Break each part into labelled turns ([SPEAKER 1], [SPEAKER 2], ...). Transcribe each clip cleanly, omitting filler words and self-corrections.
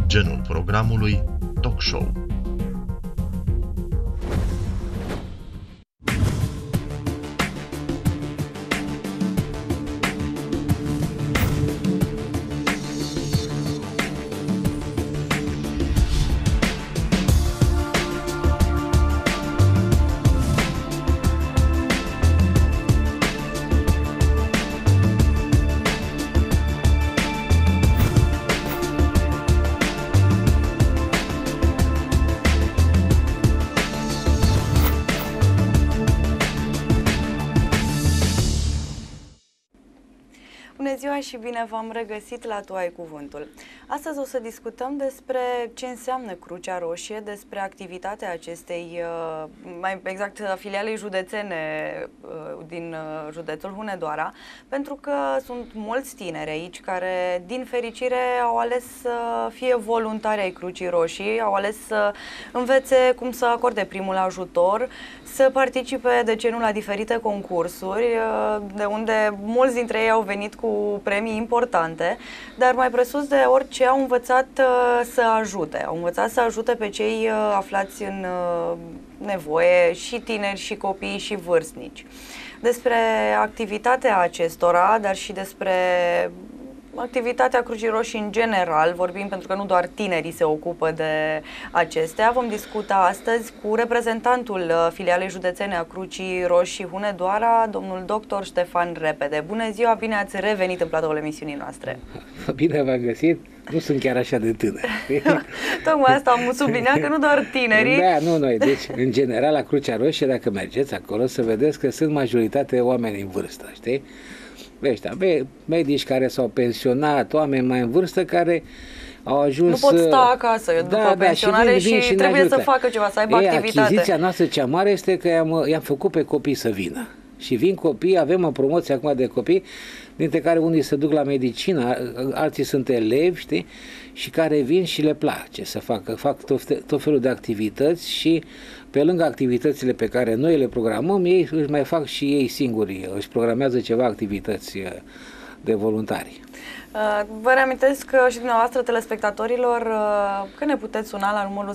[SPEAKER 1] genul programului talk show.
[SPEAKER 2] Bună ziua și bine v-am regăsit la Tu ai cuvântul. Astăzi o să discutăm despre ce înseamnă Crucea Roșie, despre activitatea acestei, mai exact filialei județene din județul Hunedoara, pentru că sunt mulți tineri aici care, din fericire, au ales să fie voluntari ai Crucii Roșii, au ales să învețe cum să acorde primul ajutor, să participe, de ce nu, la diferite concursuri, de unde mulți dintre ei au venit cu premii importante, dar mai presus de orice au învățat să ajute. Au învățat să ajute pe cei aflați în nevoie, și tineri, și copii, și vârstnici. Despre activitatea acestora, dar și despre activitatea Crucii Roșii în general, vorbim pentru că nu doar tinerii se ocupă de acestea, vom discuta astăzi cu reprezentantul filialei județene a Crucii Roșii Hunedoara, domnul dr. Ștefan Repede. Bună ziua, bine ați revenit în platoul emisiunii noastre.
[SPEAKER 3] Bine v-am găsit, nu sunt chiar așa de tânăr.
[SPEAKER 2] Tocmai asta am subliniat, că nu doar tinerii.
[SPEAKER 3] Da, nu noi, deci în general la Crucea Roșie, dacă mergeți acolo, să vedeți că sunt majoritate oameni în vârstă, știi? Ăștia, medici care s-au pensionat, oameni mai în vârstă care au ajuns...
[SPEAKER 2] Nu pot sta acasă după pensionare și trebuie să facă ceva, să aibă activitate.
[SPEAKER 3] Achiziția noastră cea mare este că i-am făcut pe copii să vină. Și vin copii, avem o promoție acum de copii, dintre care unii se duc la medicină, alții sunt elevi, știi? Și care vin și le place să facă, fac tot felul de activități și pe lângă activitățile pe care noi le programăm, ei își mai fac și ei singuri, își programează ceva activități de voluntari.
[SPEAKER 2] Vă reamintesc și dumneavoastră, telespectatorilor, că ne puteți suna la numărul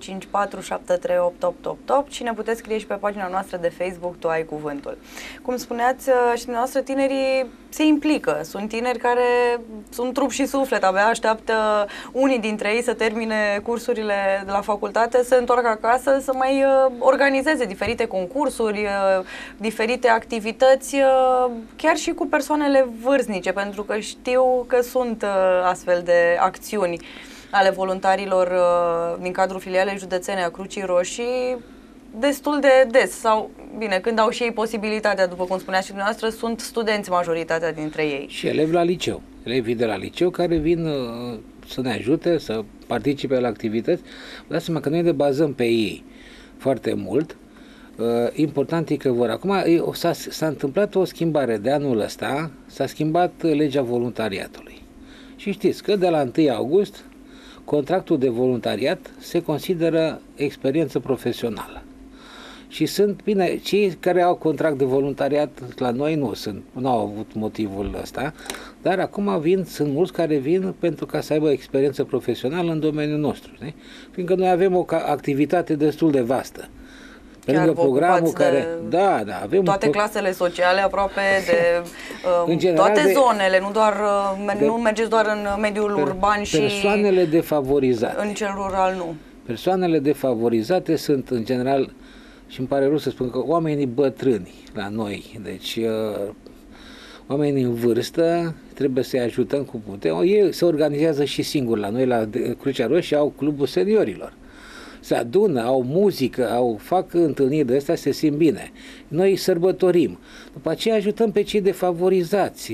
[SPEAKER 2] 0354738888 și ne puteți scrie și pe pagina noastră de Facebook Tu ai cuvântul. Cum spuneați și dumneavoastră, tinerii se implică. Sunt tineri care sunt trup și suflet, abia așteaptă unii dintre ei să termine cursurile de la facultate, să întoarcă acasă, să mai organizeze diferite concursuri, diferite activități, chiar și cu persoanele vârstnice, pentru că știu că sunt astfel de acțiuni ale voluntarilor din cadrul filialei județene a Crucii Roșii destul de des, sau bine, când au și ei posibilitatea, după cum spuneați și dumneavoastră, sunt studenți majoritatea dintre ei.
[SPEAKER 3] Și elevi la liceu, elevii de la liceu care vin să ne ajute, să participe la activități. Vă dați seama că noi ne bazăm pe ei foarte mult. Important e că vor. Acum s-a întâmplat o schimbare de anul ăsta, s-a schimbat legea voluntariatului. Și știți că de la 1 august contractul de voluntariat se consideră experiență profesională. Și sunt, bine, cei care au contract de voluntariat la noi nu au avut motivul ăsta, dar acum sunt mulți care vin pentru ca să aibă experiență profesională în domeniul nostru, știi? Fiindcă noi avem o activitate destul de vastă. Pe lângă programul care... Da, avem
[SPEAKER 2] toate clasele sociale aproape, în general, toate zonele, nu doar nu mergeți doar în mediul urban și
[SPEAKER 3] persoanele defavorizate.
[SPEAKER 2] În cel rural nu.
[SPEAKER 3] Persoanele defavorizate sunt în general, și îmi pare rău să spun că oamenii bătrâni la noi, deci oamenii în vârstă, trebuie să-i ajutăm cu putere. Ei se organizează și singuri la noi, la Crucea Roșie, au clubul seniorilor. Se adună, au muzică, fac întâlniri de astea, se simt bine. Noi sărbătorim. După aceea ajutăm pe cei defavorizați,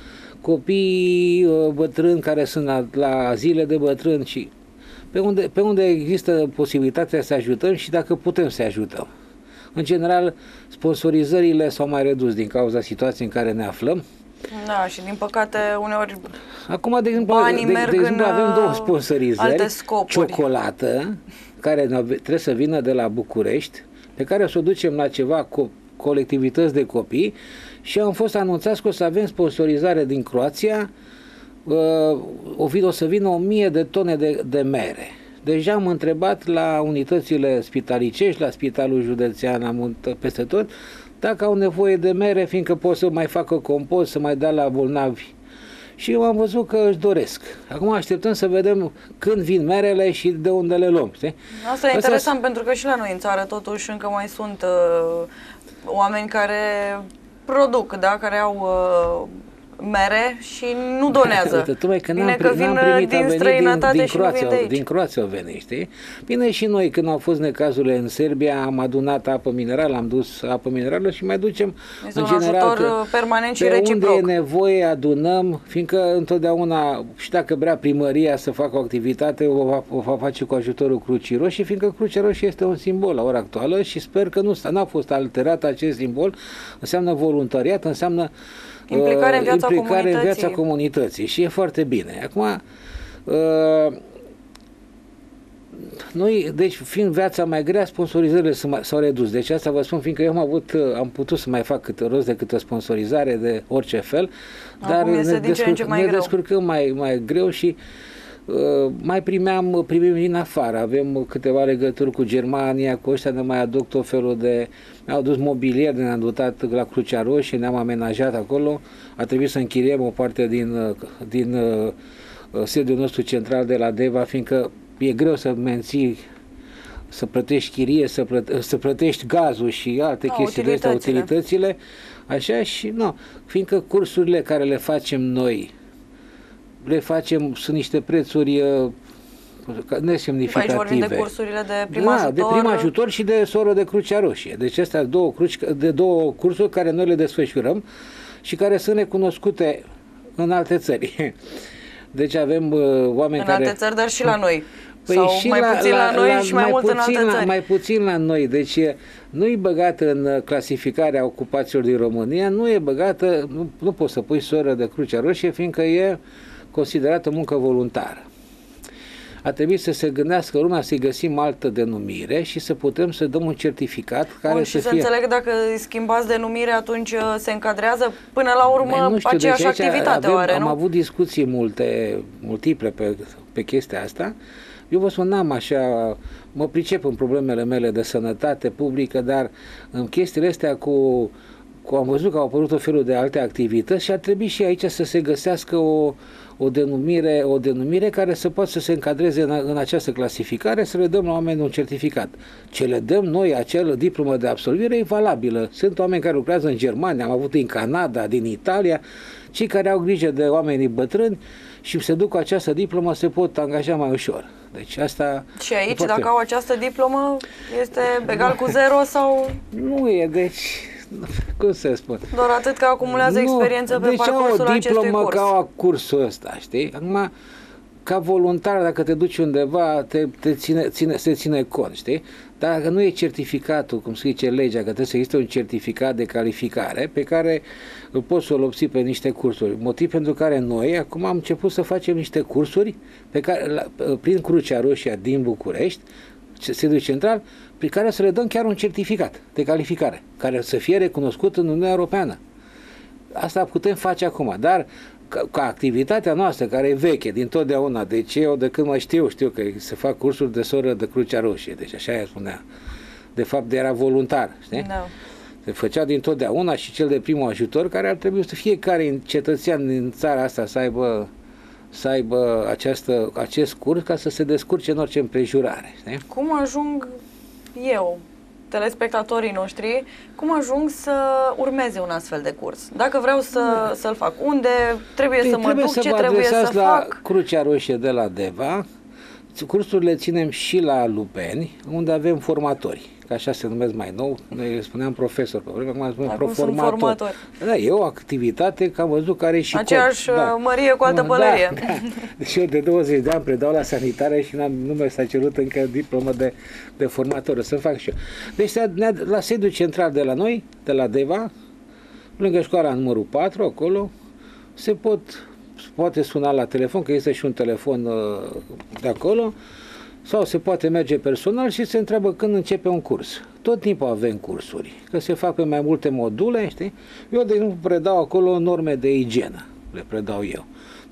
[SPEAKER 3] copii bătrâni care sunt la zile de bătrâni și pe unde există posibilitatea să ajutăm și dacă putem să ajutăm. În general, sponsorizările s-au mai redus din cauza situației în care ne aflăm.
[SPEAKER 2] Da, și din păcate uneori
[SPEAKER 3] acum, de exemplu, avem două sponsorizări.
[SPEAKER 2] Alte scopuri.
[SPEAKER 3] Ciocolată, care trebuie să vină de la București, pe care o să o ducem la ceva colectivități de copii și am fost anunțați că o să avem sponsorizare din Croația o să vină 1000 de tone de mere. Deja am întrebat la unitățile spitalicești, la Spitalul Județean, peste tot, dacă au nevoie de mere, fiindcă pot să mai facă compost, să mai dea la bolnavi. Și eu am văzut că își doresc. Acum așteptăm să vedem când vin merele și de unde le luăm. Știi?
[SPEAKER 2] Asta e interesant pentru că și la noi în țară totuși încă mai sunt oameni care produc, da? Care au mere și nu donează.
[SPEAKER 3] Uite, că
[SPEAKER 2] bine că vin din străinătate și nu vin de aici.
[SPEAKER 3] Din Croația au venit, știi? Bine, și noi când au fost necazurile în Serbia am adunat apă minerală, am dus apă minerală și mai ducem
[SPEAKER 2] este
[SPEAKER 3] în
[SPEAKER 2] un
[SPEAKER 3] general
[SPEAKER 2] ajutor permanent și
[SPEAKER 3] pe
[SPEAKER 2] reciproc.
[SPEAKER 3] unde e nevoie adunăm, fiindcă întotdeauna și dacă vrea primăria să facă o activitate o va face cu ajutorul Crucii Roșii, fiindcă Crucea Roșie este un simbol la ora actuală și sper că n-a fost alterat acest simbol. Înseamnă voluntariat, înseamnă
[SPEAKER 2] implicare
[SPEAKER 3] în viața comunității și e foarte bine. Acum, noi, deci, fiind viața mai grea, sponsorizările s-au redus. Deci asta vă spun, fiindcă eu am putut să mai fac rost de câte sponsorizare de orice fel, dar ne descurcăm mai greu și mai primim din afară. Avem câteva legături cu Germania, cu ăștia ne mai aduc tot felul de... Mi-au dus mobilier, ne-am dotat la Crucea Roșie, ne-am amenajat acolo. A trebuit să închiriem o parte din sediul nostru central de la Deva, fiindcă e greu să menții, să plătești chirie, să plătești gazul și alte chestii de astea, utilitățile. Așa și fiindcă cursurile care le facem noi sunt niște prețuri nesemnificative.
[SPEAKER 2] Aici vorbim de cursurile de prim ajutor.
[SPEAKER 3] De prim ajutor și de soră de Crucea Roșie. Deci astea două cursuri care noi le desfășurăm și care sunt recunoscute în alte țări. Deci avem oameni care...
[SPEAKER 2] În alte țări, dar și la noi. Păi sau și mai puțin la noi și mai mult în alte țări.
[SPEAKER 3] Mai puțin la noi. Deci nu e băgată în clasificarea ocupațiilor din România, nu e băgată, nu poți să pui soră de Crucea Roșie, fiindcă e considerată muncă voluntară. A trebuit să se gândească lumea să-i găsim altă denumire și să putem să dăm un certificat care
[SPEAKER 2] și să înțeleg dacă schimbați denumire, atunci se încadrează până la urmă aceeași activitate, oare, nu?
[SPEAKER 3] Am avut discuții multiple pe chestia asta. Eu vă spun, mă pricep în problemele mele de sănătate publică, dar în chestiile astea am văzut că au apărut o felul de alte activități și ar trebui și aici să se găsească o denumire care să poată să se încadreze în această clasificare, să le dăm la oameni un certificat. Ce le dăm noi, acel diplomă de absolvire, e valabilă. Sunt oameni care lucrează în Germania, am avut în Canada, din Italia, cei care au grijă de oamenii bătrâni și se duc cu această diplomă, se pot angaja mai ușor. Deci asta...
[SPEAKER 2] Și aici, dacă au această diplomă, este egal cu 0 sau...
[SPEAKER 3] Nu e, deci... Cum să spun?
[SPEAKER 2] Doar atât că acumulează experiență pe parcursul acestui curs.
[SPEAKER 3] Ca o cursul ăsta, știi? Acum, ca voluntar, dacă te duci undeva, se ține cont, știi? Dar dacă nu e certificatul, cum zice legea, că trebuie să existe un certificat de calificare pe care îl poți să-l obții pe niște cursuri. Motiv pentru care noi acum am început să facem niște cursuri prin Crucea Roșie din București, sediul central, prin care să le dăm chiar un certificat de calificare, care să fie recunoscut în Uniunea Europeană. Asta putem face acum, dar ca activitatea noastră, care e veche, dintotdeauna, deci eu de când mă știu că se fac cursuri de soră de Crucea Roșie, deci așa ea spunea. De fapt era voluntar, știi?
[SPEAKER 2] No.
[SPEAKER 3] Se făcea dintotdeauna și cel de primul ajutor, care ar trebui să fiecare cetățean din țara asta să aibă acest curs ca să se descurce în orice împrejurare. Știi?
[SPEAKER 2] Cum ajung eu, telespectatorii noștri, cum ajung să urmeze un astfel de curs? Dacă vreau să-l fac, unde trebuie să mă duc, ce trebuie să fac?
[SPEAKER 3] La Crucea Roșie de la Deva. Cursurile ținem și la Lupeni, unde avem formatori, că așa se numesc mai nou, noi le spuneam profesor pe vreme, acum spunem formator. Da, e o activitate că am văzut care și
[SPEAKER 2] aceeași mărie cu altă pălărie.
[SPEAKER 3] Da. Deci eu de 20 de ani predau la sanitare și nu mi s-a cerut încă diplomă de formator, să fac și eu. Deci la sediul central de la noi, de la Deva, lângă școala numărul 4, acolo, se poate suna la telefon, că este și un telefon de acolo, sau se poate merge personal și se întreabă când începe un curs. Tot timpul avem cursuri, că se fac pe mai multe module, știi? Eu, de exemplu, predau acolo norme de igienă, le predau eu.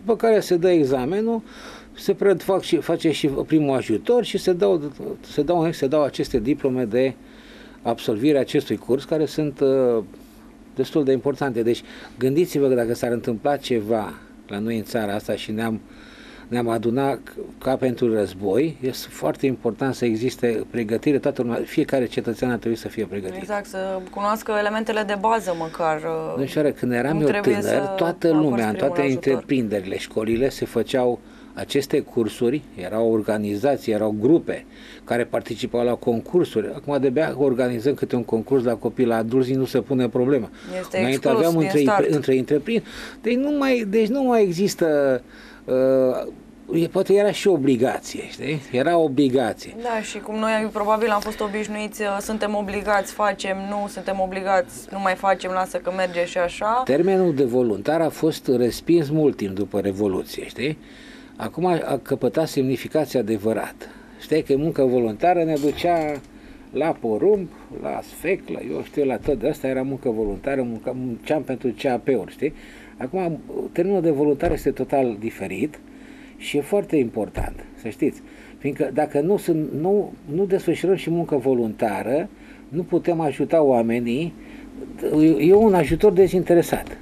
[SPEAKER 3] după care se dă examenul, face și primul ajutor și se dau aceste diplome de absolvire a acestui curs, care sunt destul de importante. Deci gândiți-vă că dacă s-ar întâmpla ceva la noi în țara asta și ne-am adunat ca pentru război, este foarte important să existe pregătire, toată lumea, fiecare cetățean ar trebui să fie pregătit.
[SPEAKER 2] Exact, să cunoască elementele de bază măcar.
[SPEAKER 3] Domnișoară, când eram eu tânăr, toată lumea, în toate întreprinderile, școlile, se făceau aceste cursuri, erau organizații, erau grupe care participau la concursuri. Acum de-abia organizăm câte un concurs la copii, la adulți nu se pune problema. Înainte aveam între întreprinderi. Deci nu mai există poate era și obligație, știi? Era obligație.
[SPEAKER 2] Da, și cum noi probabil am fost obișnuiți, suntem obligați, facem, nu suntem obligați, nu mai facem, lasă că merge și așa.
[SPEAKER 3] Termenul de voluntar a fost respins mult timp după Revoluție, știi? Acum a căpătat semnificația adevărată. Știi că muncă voluntară ne ducea la porumb, la sfeclă, eu știu, la tot de asta era muncă voluntară, munceam pentru CAP-uri, știi? Acum, termenul de voluntar este total diferit și e foarte important, să știți. Fiindcă dacă nu desfășurăm și muncă voluntară, nu putem ajuta oamenii, e un ajutor dezinteresat.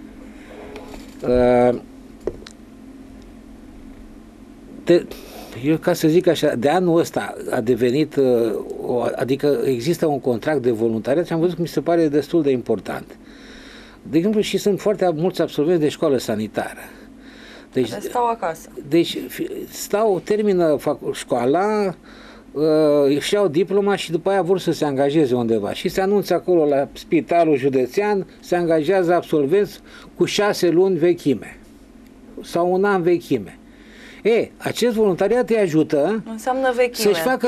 [SPEAKER 3] Eu, ca să zic așa, de anul ăsta a devenit, adică există un contract de voluntariat și am văzut că mi se pare destul de important. De exemplu, și sunt foarte mulți absolvenți de școală sanitară. Deci
[SPEAKER 2] stau acasă.
[SPEAKER 3] Deci termină școala, își iau diploma și după aia vor să se angajeze undeva. Și se anunță acolo la spitalul județean, se angajează absolvenți cu 6 luni vechime sau un an vechime. Acest voluntariat îi ajută să-și facă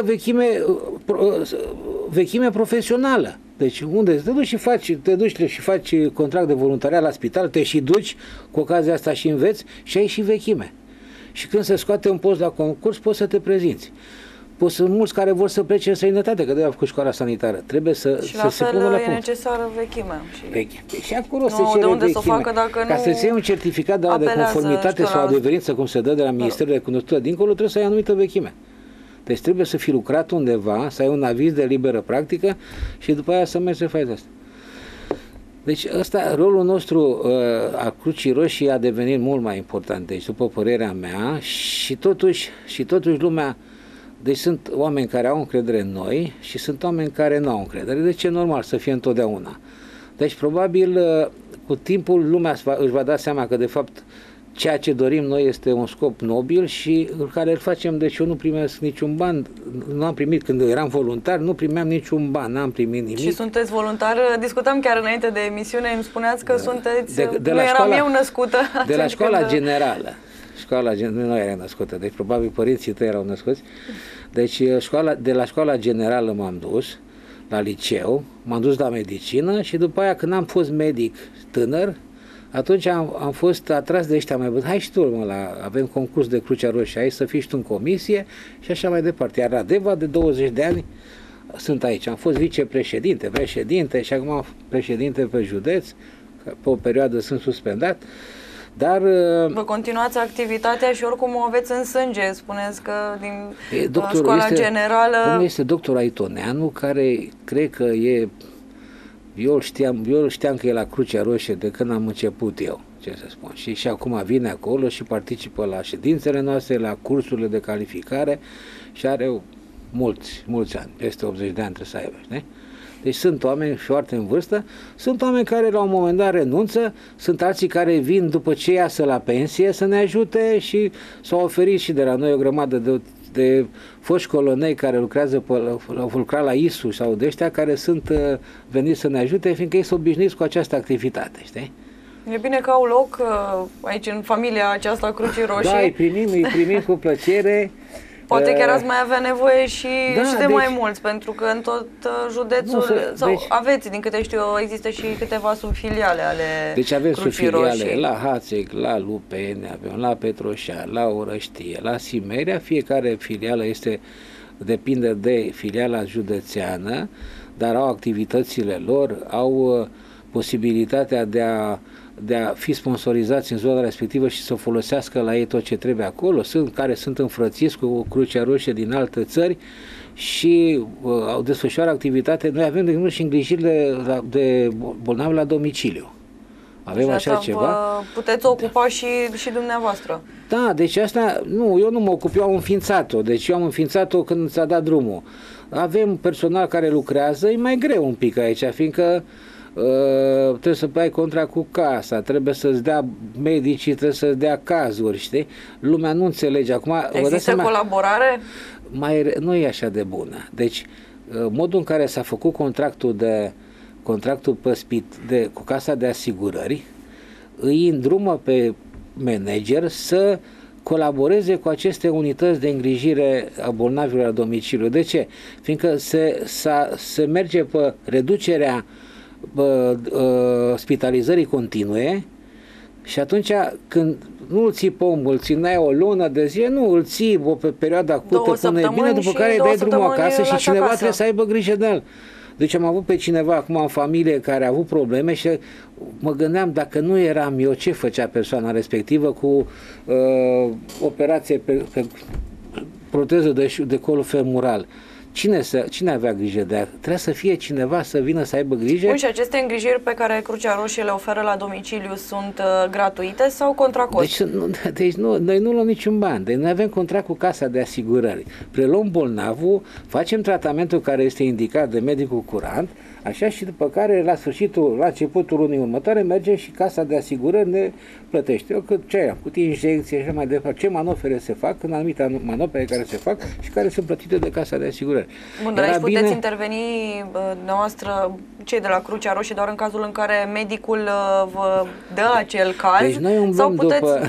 [SPEAKER 3] vechime profesională. Deci unde te duci și faci contract de voluntariat la spital, te și duci, cu ocazia asta și înveți și ai și vechime. Și când se scoate un post la concurs, poți să te prezinți. Sunt mulți care vor să plece în străinătate, că de-aia a făcut școala sanitară. Trebuie să se pună la punct.
[SPEAKER 2] Și la fel e necesară vechimea.
[SPEAKER 3] Și acolo se cere vechime. Ca să-ți iei un certificat de conformitate sau adeverință, cum se dă de la Ministerul de Cunoscută dincolo, trebuie să ai anumită vechime. Deci trebuie să fi lucrat undeva, să ai un aviz de liberă practică și după aia să mergi să faci asta. Deci rolul nostru a Crucii Roșii a devenit mult mai important, deci după părerea mea, și totuși lumea. Deci sunt oameni care au încredere în noi și sunt oameni care nu au încredere. Deci e normal să fie întotdeauna. Deci probabil cu timpul lumea își va da seama că de fapt ceea ce dorim noi este un scop nobil și care îl facem. Deci eu nu primesc niciun ban, nu am primit când eram voluntar, nu primeam niciun ban, n-am primit nimic.
[SPEAKER 2] Și sunteți voluntar? Discutam chiar înainte de emisiune, îmi spuneați că sunteți, nu eram eu născută.
[SPEAKER 3] De la școala generală. Nu era născută, deci probabil părinții tăi erau născuți. Deci de la școala generală m-am dus la liceu, m-am dus la medicină și după aia când am fost medic tânăr, atunci am fost atras de ăștia mai buni. Hai și tu, avem concurs de Crucea Roșie, hai să fii și tu în comisie și așa mai departe. Iar Radeva de 20 de ani sunt aici. Am fost vicepreședinte, președinte și acum președinte pe județ, pe o perioadă sunt suspendat. Dar
[SPEAKER 2] vă continuați activitatea și oricum o aveți în sânge, spuneți că din școala generală.
[SPEAKER 3] Domnul este doctor Aitoneanu, care cred că eu știam că e la Crucea Roșie de când am început eu, ce să spun. Și acum vine acolo și participă la ședințele noastre, la cursurile de calificare și are mulți ani, peste 80 de ani trebuie să aibă, știi? Deci sunt oameni foarte în vârstă, sunt oameni care la un moment dat renunță, sunt alții care vin după ce iasă la pensie să ne ajute și s-au oferit și de la noi o grămadă de foști colonei care lucra la ISU sau de ăștia care sunt veniți să ne ajute, fiindcă ei sunt obișnuiți cu această activitate, știi?
[SPEAKER 2] E bine că au loc aici în familia aceasta Crucii Roșii.
[SPEAKER 3] Da, îi primim cu plăcere.
[SPEAKER 2] Poate chiar ați mai avea nevoie și de mai mulți, pentru că în tot județul, aveți, din câte știu eu, există și câteva subfiliale ale
[SPEAKER 3] Deci avem subfiliale
[SPEAKER 2] Roșii.
[SPEAKER 3] la Hațeg, la Lupeni, avem la Petroșea, la Orăștie, la Simerea, fiecare filială depinde de filiala județeană, dar au activitățile lor, au posibilitatea de a de a fi sponsorizați în zona respectivă și să folosească la ei tot ce trebuie acolo, sunt care sunt înfrățiți cu Crucea Roșie din alte țări și au desfășoară activitate. Noi avem, de exemplu, și îngrijirile de bolnavi la domiciliu. Avem așa ceva.
[SPEAKER 2] Puteți ocupa și dumneavoastră.
[SPEAKER 3] Da, deci asta, nu, eu nu mă ocup, eu am înființat-o. Deci eu am înființat-o când s-a dat drumul. Avem personal care lucrează, e mai greu un pic aici, fiindcă trebuie să ai contract cu casa, trebuie să-ți dea medicii, trebuie să-ți dea cazuri, știi? Lumea nu înțelege. Acum,
[SPEAKER 2] există colaborare?
[SPEAKER 3] Nu e așa de bună. Deci, modul în care s-a făcut contractul păspit cu casa de asigurări îi îndrumă pe manager să colaboreze cu aceste unități de îngrijire a bolnavilor la domiciliu. De ce? Fiindcă se merge pe reducerea spitalizării continue și atunci când nu îl ții pe om, îl țineai o lună de zile, nu, îl ții pe perioada acută până e bine, după care îi dai drumul acasă și cineva trebuie să aibă grijă de el. Deci am avut pe cineva acum în familie care a avut probleme și mă gândeam dacă nu eram eu, ce făcea persoana respectivă cu operație pe proteză de col femural. Cine avea grijă de ea? Trebuie să fie cineva să vină să aibă grijă.
[SPEAKER 2] Bun, și aceste îngrijiri pe care Crucea Roșie le oferă la domiciliu sunt gratuite sau contra cost?
[SPEAKER 3] Deci noi nu luăm niciun ban. Deci noi avem contract cu casa de asigurări. Preluăm bolnavul, facem tratamentul care este indicat de medicul curant, așa, și după care la începutul lunii următoare mergem și casa de asigurări ne plătește. Eu cât ce am, cât injecție și așa mai departe, ce manofere se fac, în anumite manofere care se fac și care sunt plătite de casa de asigurări.
[SPEAKER 2] Bun, dar aici puteți interveni noastră, cei de la Crucea Roșie, doar în cazul în care medicul vă dă acel caz?
[SPEAKER 3] Deci noi umblăm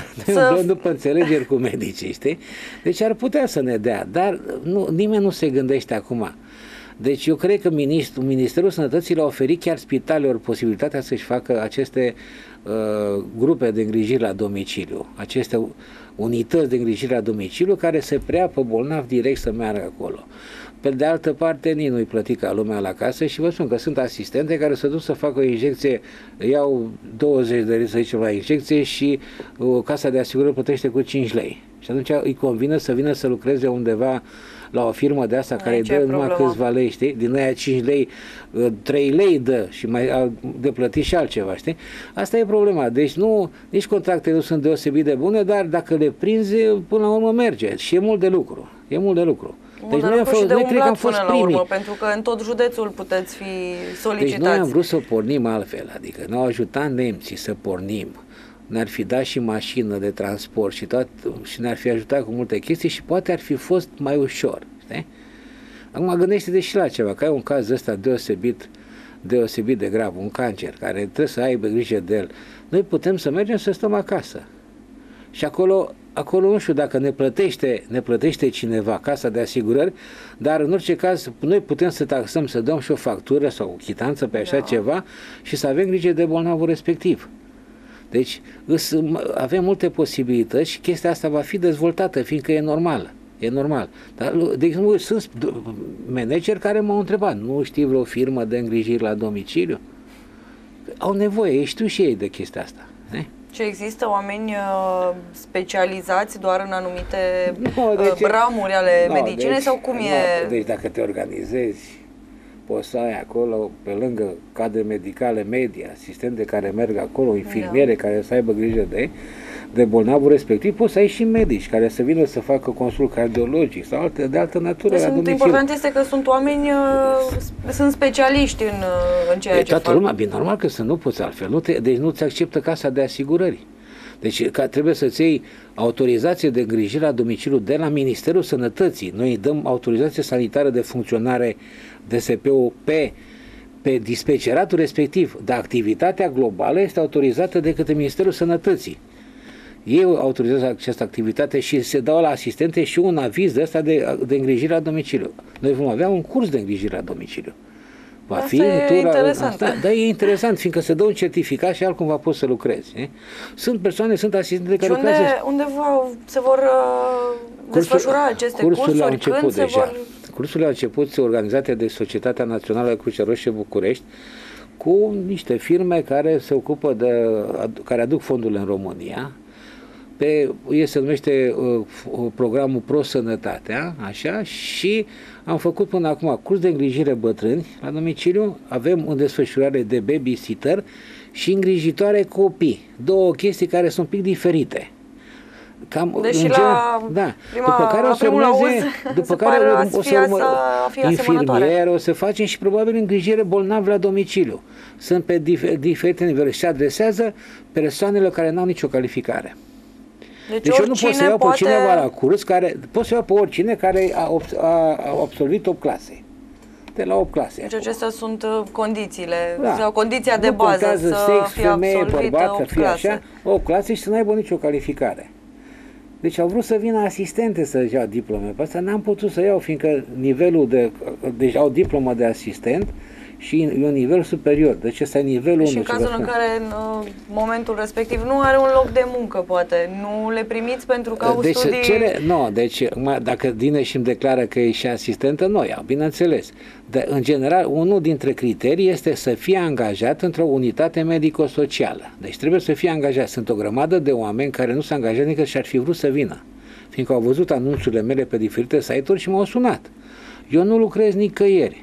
[SPEAKER 3] după înțelegeri cu medicii, știi? Deci ar putea să ne dea, dar nimeni nu se gândește acum. Deci eu cred că Ministerul Sănătății le-a oferit chiar spitalelor posibilitatea să-și facă aceste grupe de îngrijire la domiciliu, aceste unități de îngrijire la domiciliu care se preia pe bolnav direct să meargă acolo. Pe de altă parte, nici nu-i plăti ca lumea la casă și vă spun că sunt asistente care se duc să facă o injecție, iau 20 de lei, să zicem, la injecție și casa de asigurări plătește cu 5 lei. Și atunci îi convine să vină să lucreze undeva la o firmă de asta care îi dă numai câțiva lei, știi? Din aia 5 lei, 3 lei dă și mai au de plătit și altceva, știi? Asta e problema. Deci nici contractele nu sunt deosebit de bune, dar dacă le prinzi, până la urmă merge. Și e mult de lucru. E mult de lucru.
[SPEAKER 2] Deci noi cred că am fost primii. Urmă, pentru că în tot județul puteți fi solicitați.
[SPEAKER 3] Deci noi am vrut să pornim altfel, adică ne-au ajutat nemții să pornim. Ne-ar fi dat și mașină de transport și ne-ar fi ajutat cu multe chestii și poate ar fi fost mai ușor. Știi? Acum gândește-te și la ceva, că ai un caz ăsta deosebit de grav, un cancer, care trebuie să aibă grijă de el. Noi putem să mergem să stăm acasă. Și acolo nu știu dacă ne plătește cineva, casa de asigurări, dar în orice caz noi putem să taxăm, să dăm și o factură sau o chitanță pe așa ceva și să avem grijă de bolnavul respectiv. Deci avem multe posibilități și chestia asta va fi dezvoltată, fiindcă e normală. E normal. Dar, de exemplu, sunt manageri care m-au întrebat, nu știi vreo firmă de îngrijiri la domiciliu? Au nevoie, știu și ei de chestia asta. Ne?
[SPEAKER 2] Și există oameni specializați doar în anumite ramuri ale medicinei sau cum e?
[SPEAKER 3] Deci dacă te organizezi, poți să ai acolo, pe lângă cadre medicale medii, asistente care merg acolo, infirmiere care să aibă grijă de bolnavul respectiv, poți să ai și medici care să vină să facă consult cardiologic sau de altă natură la domiciliu.
[SPEAKER 2] Important este că sunt oameni, sunt specialiști în ceea ce fac.
[SPEAKER 3] Lumea, bine, normal că să nu poți altfel, deci nu ți acceptă casa de asigurări. Deci trebuie să-ți iei autorizație de îngrijire la domiciliu de la Ministerul Sănătății. Noi îi dăm autorizație sanitară de funcționare DSP-ul pe dispeceratul respectiv, dar activitatea globală este autorizată de către Ministerul Sănătății. Ei autorizează această activitate și se dau la asistente și un aviz de ăsta de îngrijire la domiciliu. Noi vom avea un curs de îngrijire la domiciliu.
[SPEAKER 2] Va fi interesant.
[SPEAKER 3] Da, e interesant, fiindcă se dă un certificat și altcumva poți să lucrezi. Sunt asistente care lucrează.
[SPEAKER 2] Unde se vor desfășura aceste cursuri?
[SPEAKER 3] Au început deja. Cursurile au început organizate de Societatea Națională Crucea Roșie București cu niște firme care se ocupă care aduc fondurile în România. Se numește programul Pro Sănătatea, așa, și am făcut până acum curs de îngrijire bătrâni la domiciliu, avem în desfășurare de babysitter și îngrijitoare copii, două chestii care sunt un pic diferite.
[SPEAKER 2] Deși la
[SPEAKER 3] după care o să urmeze, după care o să infirmier, o să facem și probabil îngrijire bolnavi la domiciliu. Sunt pe diferite niveluri și se adresează persoanelor care nu au nicio calificare. Deci eu nu pot să iau pe cineva la curs, pot să iau pe oricine care a absolvit 8 clase. De la 8 clase.
[SPEAKER 2] Deci acestea sunt condițiile, sau condiția de bază să
[SPEAKER 3] sex,
[SPEAKER 2] fie absolvită 8 clase.
[SPEAKER 3] Așa, 8 clase și să nu aibă nicio calificare. Deci au vrut să vină asistente să ia diplome. Pe asta n-am putut să iau, fiindcă nivelul deci au diplomă de asistent și e un nivel superior. Deci ăsta e nivelul 1.
[SPEAKER 2] Și în cazul în care în momentul respectiv nu are un loc de muncă, poate, nu le primiți pentru că au studii...
[SPEAKER 3] Dacă vine și îmi declară că e și asistentă, nu o iau, bineînțeles. În general, unul dintre criterii este să fie angajat într-o unitate medico-socială. Deci trebuie să fie angajat. Sunt o grămadă de oameni care nu s-au angajat nică și ar fi vrut să vină, fiindcă au văzut anunțurile mele pe diferite site-uri și m-au sunat. Eu nu lucrez nicăieri.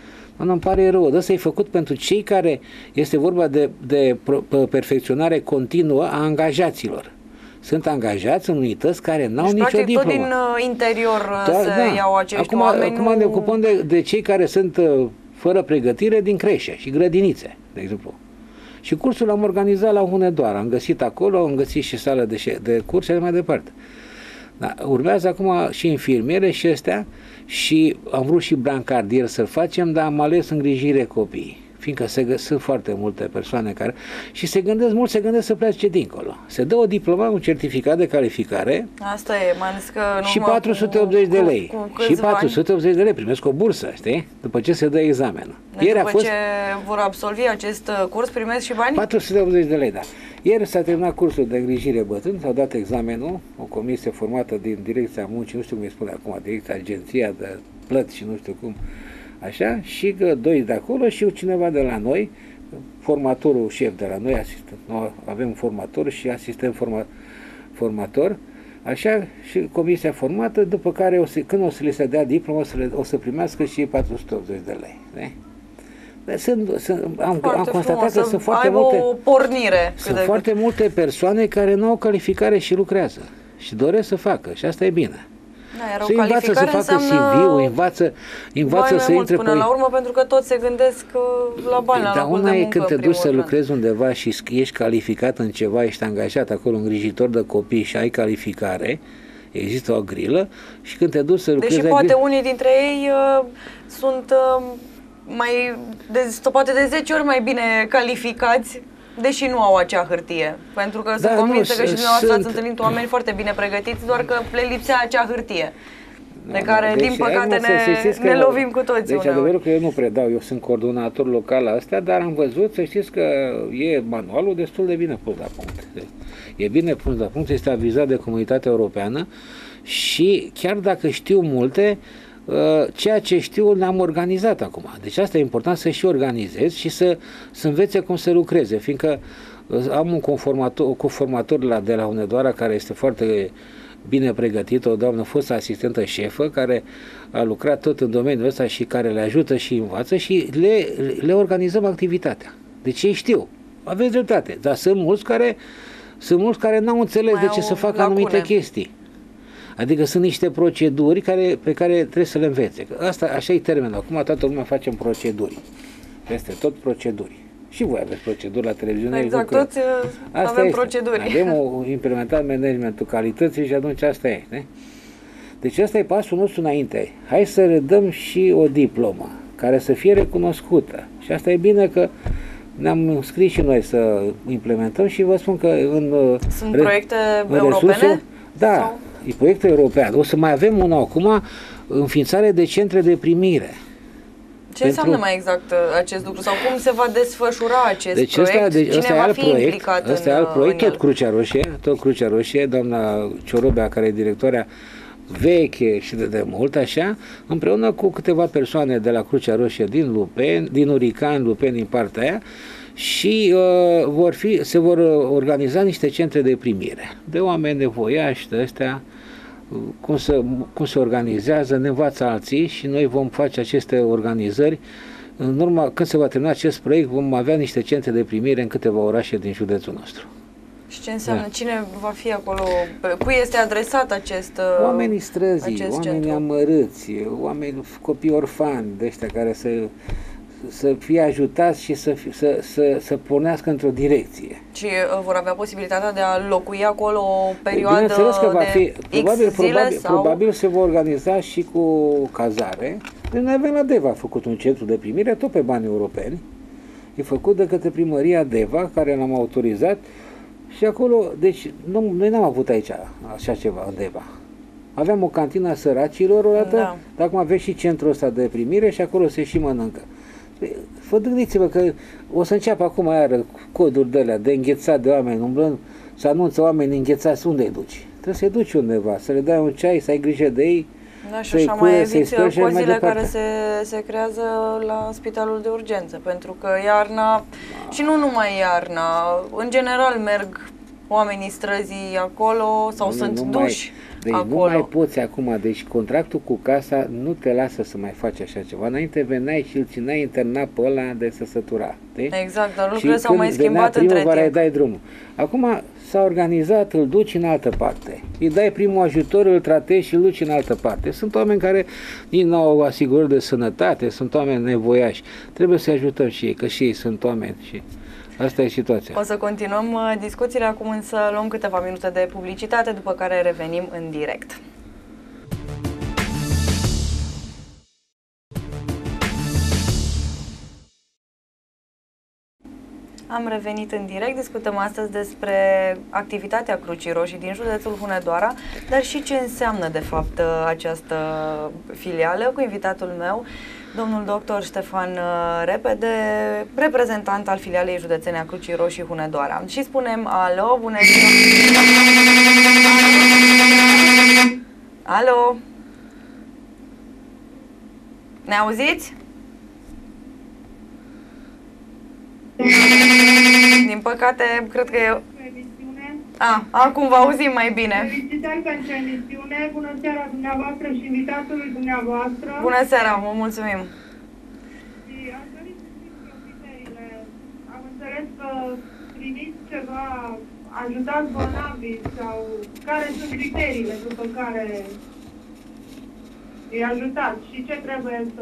[SPEAKER 3] Îmi pare rău, ăsta e făcut pentru cei care este vorba de perfecționare continuă a angajaților. Sunt angajați în unități care n-au nicio diplomă.
[SPEAKER 2] Tot din interior iau acești oameni.
[SPEAKER 3] Acum ne ocupăm de cei care sunt fără pregătire din creșe și grădinițe, de exemplu. Și cursul l-am organizat la Hunedoara. Am găsit acolo, am găsit și sală de curs și mai departe. Da, urmează acum și infirmiere și astea și am vrut și brancardier să-l facem, dar am ales îngrijire copiii, fiindcă sunt foarte multe persoane care și se gândesc să plece dincolo. Se dă o diplomă, un certificat de calificare.
[SPEAKER 2] Asta e, mai ales că
[SPEAKER 3] și 480 de lei. Și 480 de lei primesc o bursă, știi? După ce se dă examenul.
[SPEAKER 2] După ce vor absolvi acest curs, primesc și bani?
[SPEAKER 3] 480 de lei, da. Ieri s-a terminat cursul de îngrijire bătrân, s-au dat examenul, o comisie formată din Direcția Muncii, nu știu cum îi spune acum, Direcția Agenția de Plăți și nu știu cum, așa, și doi de acolo și cineva de la noi, formatorul șef de la noi, asistent, noi avem formator și asistent formator, așa, și comisia formată, după care când o să le se dea diplomă, o să primească și 480 de lei. Ne? Am constatat că sunt foarte multe, foarte multe persoane care nu au calificare și lucrează și doresc să facă și asta e bine.
[SPEAKER 2] Se învață să facă CV-ul,
[SPEAKER 3] învață să intre
[SPEAKER 2] până la urmă, pentru că toți se gândesc la bani la locul de muncă.
[SPEAKER 3] Dar una e când te duci să lucrezi undeva și ești calificat în ceva, ești angajat acolo, îngrijitor de copii și ai calificare, există o grilă, și când te duci să lucrezi...
[SPEAKER 2] Deși poate unii dintre ei sunt poate de 10 ori mai bine calificați, deși nu au acea hârtie. Pentru că sunt convinsă că și dumneavoastră ați întâlnit oameni foarte bine pregătiți, doar că le lipsea acea hârtie, de care, din păcate, ne lovim cu toții.
[SPEAKER 3] Deci, adevărul că eu nu predau, eu sunt coordonator local la astea, dar am văzut, să știți că e manualul destul de bine pus la punct. E bine pus la punct, este avizat de Comunitatea Europeană și chiar dacă știu multe, ceea ce știu le-am organizat acum. Deci asta e important, să și organizezi și să învețe cum să lucreze, fiindcă am un conformator de la Hunedoara care este foarte bine pregătit, o doamnă fostă asistentă șefă care a lucrat tot în domeniul ăsta și care le ajută și învață și le organizăm activitatea. Deci ei știu, aveți dreptate, dar sunt mulți care n-au înțeles de ce să facă anumite chestii. Adică sunt niște proceduri pe care trebuie să le învețe. Asta, așa e termenul. Acum toată lumea facem proceduri. Peste tot proceduri. Și voi aveți proceduri la televiziune.
[SPEAKER 2] Exact, toți avem proceduri.
[SPEAKER 3] Avem implementat managementul calității și atunci asta e. Ne? Deci asta e pasul nostru înainte. Hai să redăm și o diplomă care să fie recunoscută. Și asta e bine că ne-am înscris și noi să implementăm și vă spun că
[SPEAKER 2] sunt proiecte europene?
[SPEAKER 3] Da. Sau? E proiect european. O să mai avem unul acum, înființare de centre de primire.
[SPEAKER 2] Ce înseamnă mai exact acest lucru? Sau cum se va desfășura acest proiect? Cine va fi implicat în el?
[SPEAKER 3] Tot Crucea Roșie, doamna Ciorobea, care e directoarea, veche și de demult, așa, împreună cu câteva persoane de la Crucea Roșie din Lupeni, din Urican, Lupeni, din partea aia, și se vor organiza niște centre de primire de oameni nevoiași, de ăstea, cum se organizează, ne învață alții și noi vom face aceste organizări. În urma, când se va termina acest proiect, vom avea niște centre de primire în câteva orașe din județul nostru.
[SPEAKER 2] Și ce înseamnă? Da. Cine va fi acolo? Cui este adresat acest
[SPEAKER 3] oamenii străzii, oamenii amărâți, copii orfani, de ăștia care să fie ajutați și să pornească într-o direcție.
[SPEAKER 2] Și vor avea posibilitatea de a locui acolo o perioadă
[SPEAKER 3] bineînțeles că va fi,
[SPEAKER 2] sau...
[SPEAKER 3] probabil se va organiza și cu cazare. Noi avem la Deva făcut un centru de primire, tot pe bani europeni. E făcut de către primăria Deva, care l-am autorizat. Și acolo, deci, noi n-am avut aici așa ceva în Deva. Aveam o cantină a săracilor odată, dar acum avem și centrul ăsta de primire și acolo se și mănâncă. Vă gândiți-vă că o să înceapă acum iară coduri de alea, de înghețat de oameni, umblând, să anunță oamenii înghețați, unde îi duci? Trebuie să-i duci undeva, să le dai un ceai, să ai grijă de ei.
[SPEAKER 2] Da, și așa mai eviți cozile care se creează la spitalul de urgență, pentru că iarna, și nu numai iarna, în general merg oamenii străzii acolo sau sunt duși acolo.
[SPEAKER 3] Nu mai poți acum, deci contractul cu casa nu te lasă să mai faci așa ceva. Înainte veneai și îl țineai internat pe ăla de să sătura.
[SPEAKER 2] Exact, dar lucrurile s-au mai schimbat între timp.
[SPEAKER 3] Îi dai drumul. Acum s-a organizat, îl duci în altă parte. Îi dai primul ajutor, îl tratezi și îl duci în altă parte. Sunt oameni care nu au asigurări de sănătate, sunt oameni nevoiași. Trebuie să-i ajutăm și ei, că și ei sunt oameni și... Asta e situația.
[SPEAKER 2] O să continuăm discuțiile, acum însă luăm câteva minute de publicitate, după care revenim în direct. Am revenit în direct, discutăm astăzi despre activitatea Crucii Roșii din județul Hunedoara, dar și ce înseamnă de fapt această filială, cu invitatul meu, domnul doctor Ștefan Repede, reprezentant al filialei județene a Crucii Roșii Hunedoara. Și spunem alo, bună ziua! Alo! Ne auziți? Din păcate, cred că e... acum vă auzim mai bine.
[SPEAKER 4] Felicitări pentru emisiune, bună seara dumneavoastră și invitatului dumneavoastră.
[SPEAKER 2] Bună seara, vă mulțumim.
[SPEAKER 4] Și aș dori să știu criteriile. Am înțeles că primiți ceva, ajutați bolnavii sau care sunt criteriile după care îi ajutați și ce trebuie să...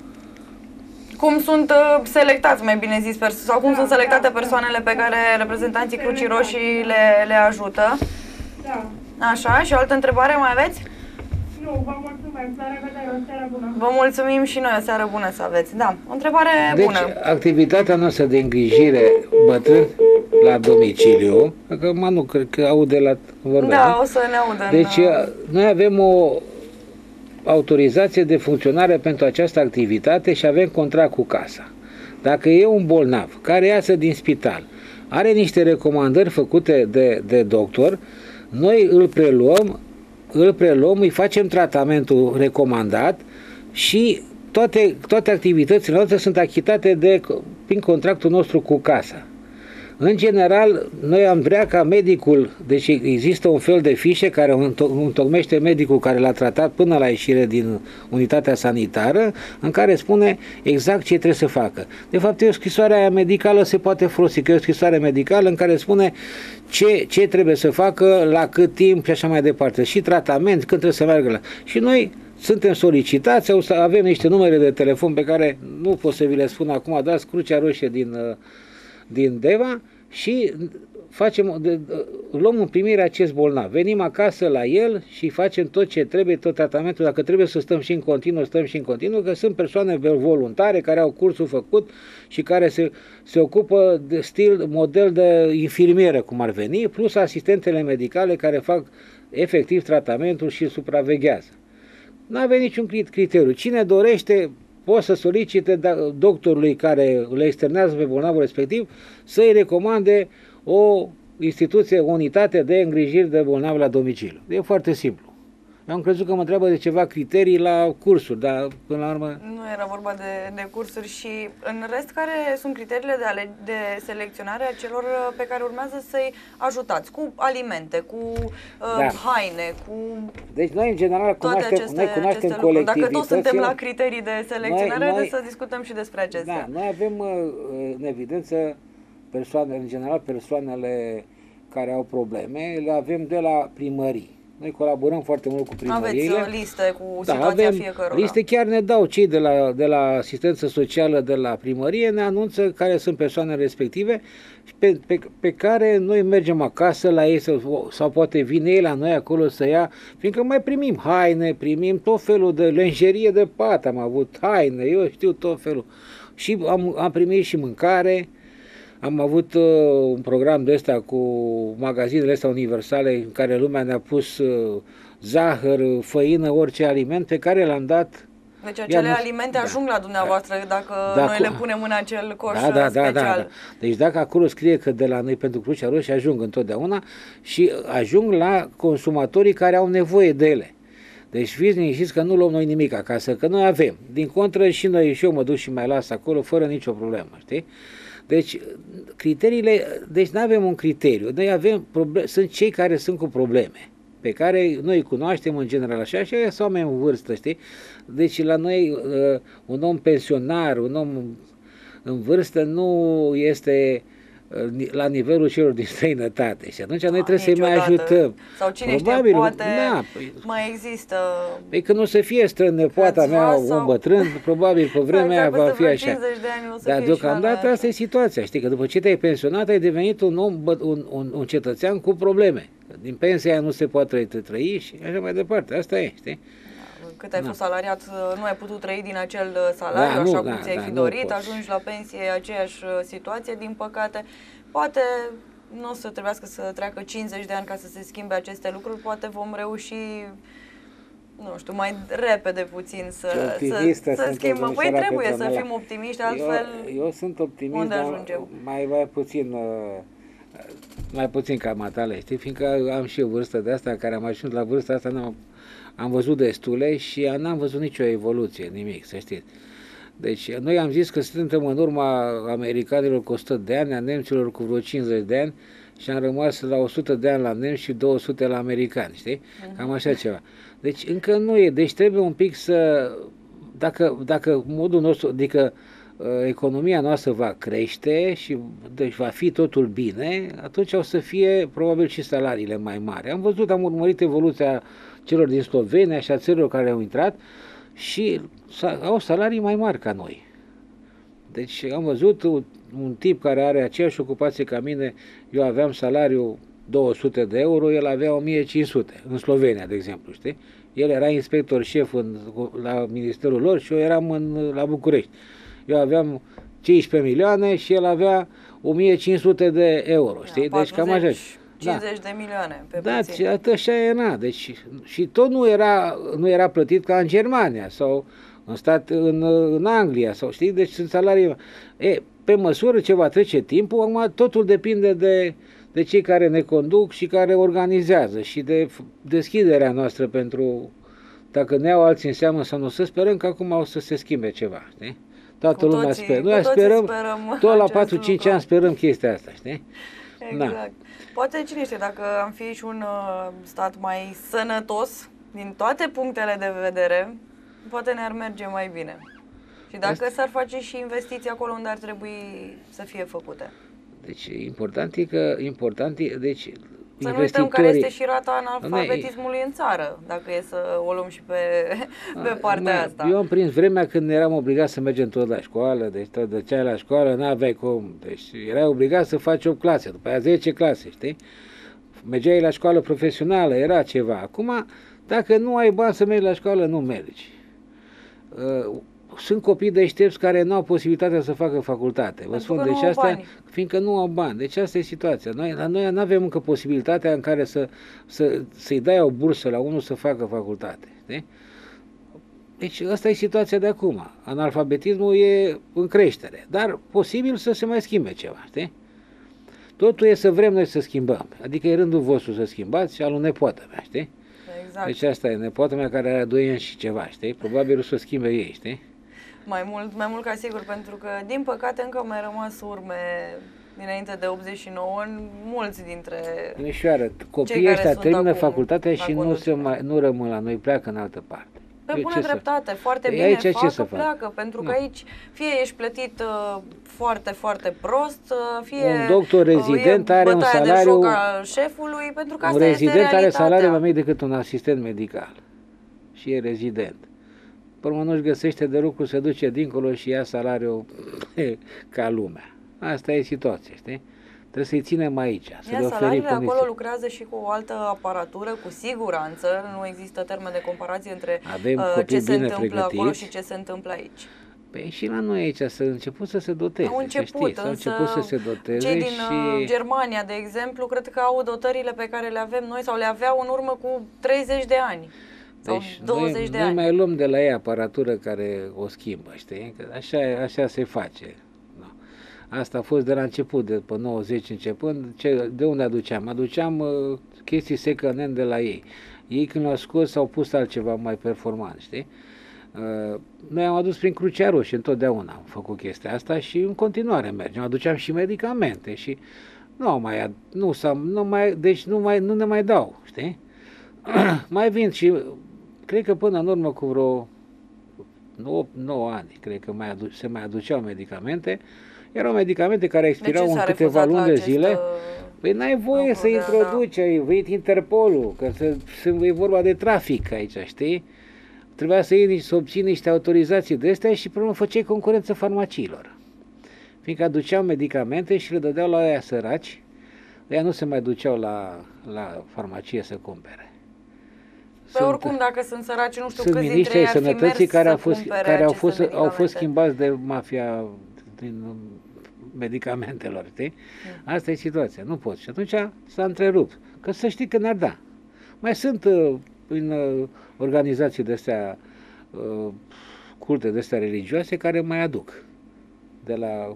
[SPEAKER 2] Cum sunt selectați, mai bine zis, sau cum sunt selectate persoanele pe care reprezentanții Crucii Roșii le ajută?
[SPEAKER 4] Da.
[SPEAKER 2] Așa, și o altă întrebare mai aveți?
[SPEAKER 4] Nu, vă mulțumesc, la revedere, o seară bună.
[SPEAKER 2] Vă mulțumim și noi, o seară bună să aveți. Da, o întrebare bună.
[SPEAKER 3] Deci, activitatea noastră de îngrijire bătrân la domiciliu, că nu cred că aude la vorba.
[SPEAKER 2] Da, o să ne audă.
[SPEAKER 3] Deci, noi avem o autorizație de funcționare pentru această activitate și avem contract cu casa. Dacă e un bolnav care iasă din spital, are niște recomandări făcute de doctor, noi îl preluăm, îi facem tratamentul recomandat și toate activitățile noastre sunt achitate prin contractul nostru cu casa. În general, noi am vrea ca medicul, deci există un fel de fișe care întocmește medicul care l-a tratat până la ieșire din unitatea sanitară, în care spune exact ce trebuie să facă. De fapt, o scrisoare aia medicală se poate folosi, că e o scrisoare medicală în care spune ce trebuie să facă, la cât timp și așa mai departe. Și tratament, când trebuie să meargă la... Și noi suntem solicitați, avem niște numere de telefon pe care nu pot să vi le spun acum, dați Crucea Roșie din Deva și luăm în primire acest bolnav. Venim acasă la el și facem tot ce trebuie, tot tratamentul. Dacă trebuie să stăm și în continuu, stăm și în continuu, că sunt persoane voluntare care au cursul făcut și care se ocupă de model de infirmieră, cum ar veni, plus asistentele medicale care fac efectiv tratamentul și supraveghează. Nu avem niciun criteriu. Cine dorește poate să solicite doctorului care le externează pe bolnavul respectiv să-i recomande o instituție, o unitate de îngrijiri de bolnavi la domiciliu. E foarte simplu. Eu am crezut că mă întreabă de ceva criterii la cursuri, dar până la urmă...
[SPEAKER 2] Nu era vorba de cursuri. Și în rest, care sunt criteriile de selecționare a celor pe care urmează să-i ajutați? Cu alimente, cu haine, cu...
[SPEAKER 3] Deci noi în general cunoaștem colectivitățile.
[SPEAKER 2] Dacă tot suntem la criterii de selecționare, haideți să discutăm și despre acestea.
[SPEAKER 3] Da, noi avem în evidență în general persoanele care au probleme, le avem de la primării. Noi colaborăm foarte mult cu primăriile.
[SPEAKER 2] Aveți liste cu situația fiecărora.
[SPEAKER 3] Liste chiar ne dau cei de la asistență socială de la primărie, ne anunță care sunt persoanele respective pe care noi mergem acasă la ei sau poate vine ei la noi acolo să ia, fiindcă mai primim haine, primim tot felul de lenjerie de pat, am avut haine, eu știu tot felul. Și am primit și mâncare. Am avut un program de ăsta cu magazinele astea universale în care lumea ne-a pus zahăr, făină, orice aliment pe care l-am dat.
[SPEAKER 2] Deci acele alimente ajung la dumneavoastră dacă noi le punem în acel coș special.
[SPEAKER 3] Da. Deci dacă acolo scrie că de la noi pentru Crucea Roșie ajung întotdeauna și ajung la consumatorii care au nevoie de ele. Deci fiți liniștiți că nu luăm noi nimic acasă, că noi avem. Din contră și noi și eu mă duc și mai las acolo fără nicio problemă, știi? Deci, criteriile, deci nu avem un criteriu, noi avem sunt cei care sunt cu probleme, pe care noi îi cunoaștem în general așa, și ăia sunt oameni în vârstă, știi? Deci la noi un om pensionar, un om în vârstă nu este la nivelul celor din străinătate și atunci noi trebuie să-i mai ajutăm.
[SPEAKER 2] Sau cine știe, poate mai există...
[SPEAKER 3] Păi când o să fie strănepoata mea un bătrân, probabil pe vremea aia va fi așa. Dar deocamdată asta e situația, știi, că după ce te-ai pensionat ai devenit un om, un cetățean cu probleme. Din pensia aia nu se poate trăi și așa mai departe, asta e, știi?
[SPEAKER 2] Cât ai fost salariat, nu ai putut trăi din acel salariu, așa cum ți-ai fi dorit, ajungi la pensie, aceeași situație, din păcate. Poate nu o să trebuiască să treacă 50 de ani ca să se schimbe aceste lucruri, poate vom reuși, nu știu, mai repede puțin să schimbăm. Păi trebuie să fim optimiști, altfel
[SPEAKER 3] eu sunt optimist,
[SPEAKER 2] unde ajungem?
[SPEAKER 3] Mai puțin ca matale, știi, fiindcă am și eu vârstă de asta, care am ajuns la vârsta asta, am văzut destule și n-am văzut nicio evoluție, nimic, să știți. Deci noi am zis că suntem în urma americanilor cu 100 de ani, a nemților cu vreo 50 de ani și am rămas la 100 de ani la nemți și 200 la americani, știi? Cam așa ceva. Deci încă nu e, deci trebuie un pic să, dacă modul nostru, adică economia noastră va crește și deci va fi totul bine, atunci o să fie probabil și salariile mai mari. Am urmărit evoluția celor din Slovenia și a țărilor care au intrat și au salarii mai mari ca noi. Deci am văzut un tip care are aceeași ocupație ca mine, eu aveam salariu 200 de euro, el avea 1500, în Slovenia, de exemplu, știi? El era inspector șef la ministerul lor și eu eram la București. Eu aveam 15 milioane și el avea 1500 de euro, știi?
[SPEAKER 2] 40,
[SPEAKER 3] deci cam așa.
[SPEAKER 2] 50 de milioane pe
[SPEAKER 3] puțin. Da, așa era. Deci, și tot nu era plătit ca în Germania sau în Anglia, sau știi? Deci sunt salarii. Pe măsură ce va trece timpul, acum totul depinde de cei care ne conduc și care organizează și de deschiderea noastră pentru, dacă ne iau alții în seamă sau nu, să sperăm că acum o să se schimbe ceva, știi? Toată lumea speră. Noi sperăm, tot la 4-5 ani sperăm chestia asta, știi?
[SPEAKER 2] Exact. Da. Poate, cine știe, dacă am fi și un stat mai sănătos, din toate punctele de vedere, poate ne-ar merge mai bine. Și dacă s-ar face și investiții acolo unde ar trebui să fie făcute.
[SPEAKER 3] Deci, important e, deci,
[SPEAKER 2] să nu uităm care este și rata analfabetismului în țară, dacă e să o luăm și pe partea asta.
[SPEAKER 3] Eu am prins vremea când eram obligat să mergem tot la școală, deci tot duceai la școală, n-aveai cum, deci erai obligat să faci 8 clase, după aia 10 clase, știi? Mergeai la școală profesională, era ceva. Acum, dacă nu ai bani să mergi la școală, nu mergi. Sunt copii deștepți care nu au posibilitatea să facă facultate. Vă spun, deci asta, fiindcă nu au bani. Deci asta e situația. Noi nu avem încă posibilitatea în care să-i dai o bursă la unul să facă facultate. Știi? Deci asta e situația de acum. Analfabetismul e în creștere, dar posibil să se mai schimbe ceva. Știi? Totul e să vrem noi să schimbăm. Adică e rândul vostru să schimbați și al unei nepoată mea, știi?
[SPEAKER 2] Exact.
[SPEAKER 3] Deci asta e nepoata mea care are 2 ani și ceva, știi? Probabil o să o schimbe ei, știi?
[SPEAKER 2] Mai mult ca sigur, pentru că, din păcate, încă au mai rămas urme dinainte de 89 în mulți dintre
[SPEAKER 3] Domnișoară, copiii
[SPEAKER 2] care
[SPEAKER 3] ăștia
[SPEAKER 2] sunt
[SPEAKER 3] termină
[SPEAKER 2] acum
[SPEAKER 3] facultatea
[SPEAKER 2] la
[SPEAKER 3] și
[SPEAKER 2] conducere.
[SPEAKER 3] nu rămân la noi, pleacă în altă parte.
[SPEAKER 2] Pe
[SPEAKER 3] Eu
[SPEAKER 2] bună
[SPEAKER 3] ce să-
[SPEAKER 2] dreptate, foarte
[SPEAKER 3] Păi
[SPEAKER 2] bine
[SPEAKER 3] aici ce
[SPEAKER 2] fac
[SPEAKER 3] să
[SPEAKER 2] că
[SPEAKER 3] fac?
[SPEAKER 2] pleacă, pentru că
[SPEAKER 3] Nu.
[SPEAKER 2] aici fie ești plătit foarte, foarte prost, fie
[SPEAKER 3] Un doctor rezident
[SPEAKER 2] e
[SPEAKER 3] are un
[SPEAKER 2] bătaia de
[SPEAKER 3] salariu-
[SPEAKER 2] joc al șefului, pentru că
[SPEAKER 3] Un
[SPEAKER 2] asta este
[SPEAKER 3] rezident are
[SPEAKER 2] realitatea.
[SPEAKER 3] salariu mai mic decât un asistent medical. Și e rezident. Pe urmă nu-și găsește de lucru, se duce dincolo și ia salariul ca lumea. Asta e situația, știi? Trebuie să-i ținem aici, să le
[SPEAKER 2] Iar
[SPEAKER 3] oferim
[SPEAKER 2] salariile acolo
[SPEAKER 3] condiții.
[SPEAKER 2] lucrează și cu o altă aparatură, cu siguranță, nu există termen de comparație între
[SPEAKER 3] Avem
[SPEAKER 2] ce
[SPEAKER 3] copii
[SPEAKER 2] se
[SPEAKER 3] bine
[SPEAKER 2] întâmplă acolo
[SPEAKER 3] pregătiți.
[SPEAKER 2] și ce se întâmplă aici.
[SPEAKER 3] Păi și la noi aici s-a început să se doteze,
[SPEAKER 2] Au început,
[SPEAKER 3] să știi, s-au
[SPEAKER 2] însă
[SPEAKER 3] început să se doteze
[SPEAKER 2] cei din
[SPEAKER 3] și...
[SPEAKER 2] Germania, de exemplu, cred că au dotările pe care le avem noi sau le aveau în urmă cu 30 de ani sau
[SPEAKER 3] Deci
[SPEAKER 2] 20 de
[SPEAKER 3] noi
[SPEAKER 2] ani.
[SPEAKER 3] mai luăm de la ei aparatură care o schimbă, știi? Că așa se face. No. Asta a fost de la început, de pe 90 începând. De unde aduceam? Aduceam chestii second-hand de la ei. Ei când le-au scos s-au pus altceva mai performant, știi? Noi am adus prin Crucea Roșie, întotdeauna am făcut chestia asta și în continuare mergem. Aduceam și medicamente și nu ne mai dau, știi? Mai vin și cred că până în urmă cu vreo 9 ani, cred că se mai aduceau medicamente. Erau medicamente care expirau în câteva luni de zile. Păi n-ai voie să introduci, ai venit Interpolul, că e vorba de trafic aici, știi? Trebuia să obții niște autorizații de astea și până făceai concurență farmaciilor. Fiindcă aduceau medicamente și le dădeau la aia săraci, ăia nu se mai duceau la farmacie să cumpere.
[SPEAKER 2] Oricum, dacă sunt săraci, nu știu
[SPEAKER 3] sunt
[SPEAKER 2] câți dintre
[SPEAKER 3] miniștri
[SPEAKER 2] ei
[SPEAKER 3] ai
[SPEAKER 2] ar fi
[SPEAKER 3] sănătății
[SPEAKER 2] mers
[SPEAKER 3] care
[SPEAKER 2] să
[SPEAKER 3] au fost schimbați de mafia din medicamentelor, știi? Asta e situația, nu poți. Și atunci s-a întrerupt. Că să știi că n-ar da. Mai sunt în organizații de astea, culte de astea religioase, care mai aduc de la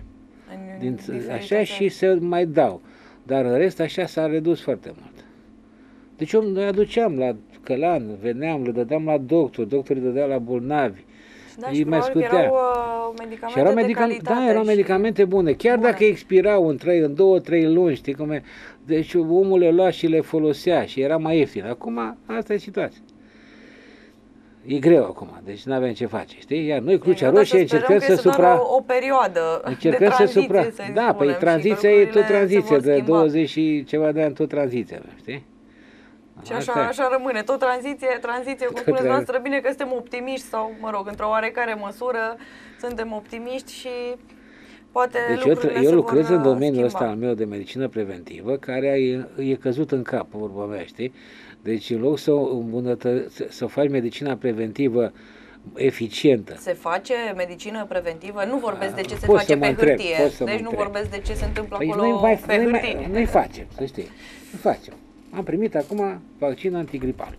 [SPEAKER 3] așa și se mai dau. Dar în rest așa s-a redus foarte mult. Deci noi aduceam la Călan, veneam, le dădeam la doctorii dădeau la bolnavi.
[SPEAKER 2] Da, și mai scutea. Erau medicamente de calitate.
[SPEAKER 3] Da, erau medicamente bune. Chiar dacă expirau în 2-3 luni, știi cum e? Deci omul le lua și le folosea și era mai ieftin. Acum, asta e situația. E greu acum, deci nu avem ce face, știi? Iar noi, Crucea Roșie, încercăm să
[SPEAKER 2] o perioadă de tranziție,
[SPEAKER 3] da, păi tranziția e tot tranziție, de 20 și ceva de ani tot tranziția, știi?
[SPEAKER 2] Și așa rămâne, tot tranziție, cum spuneți noastră, bine că suntem optimiști sau, mă rog, într-o oarecare măsură suntem optimiști și poate
[SPEAKER 3] deci eu lucrez în domeniul ăsta al meu de medicină preventivă, care e căzut în cap, vorba mea, știi? Deci în loc să faci medicina preventivă eficientă.
[SPEAKER 2] Se face medicină preventivă? Nu vorbesc de ce se face pe hârtie, deci nu vorbesc de ce se întâmplă acolo pe hârtie.
[SPEAKER 3] Noi facem, să știi, nu facem. Am primit acum vaccin antigripal.